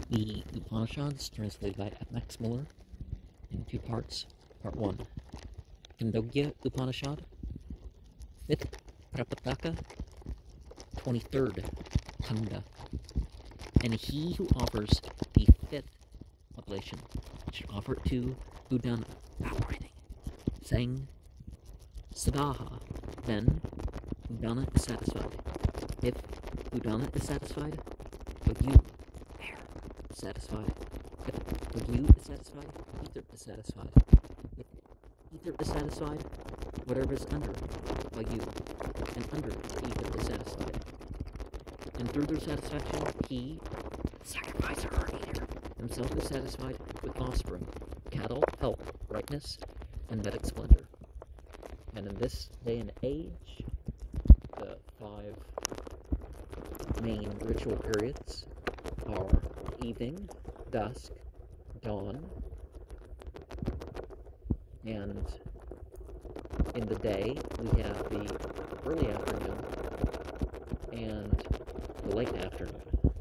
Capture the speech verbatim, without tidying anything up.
The Upanishads, translated by Max Muller, in two parts. Part one, Khandogya Upanishad, fifth Prapataka, twenty-third Khanda. And he who offers the fifth oblation should offer it to Udana, without breathing, saying Sadaha. Then Udana is satisfied. If Udana is satisfied, Vagyu is satisfied. If Vagyu is satisfied, Ether is satisfied. If Ether is satisfied, whatever is under Vagyu and under Ether is satisfied. And through their satisfaction, he, the sacrificer or eater, himself is satisfied with offspring, cattle, health, rightness, and Vedic splendor. And in this day and age, the five main ritual periods are evening, dusk, dawn, and in the day we have the early afternoon and the late afternoon.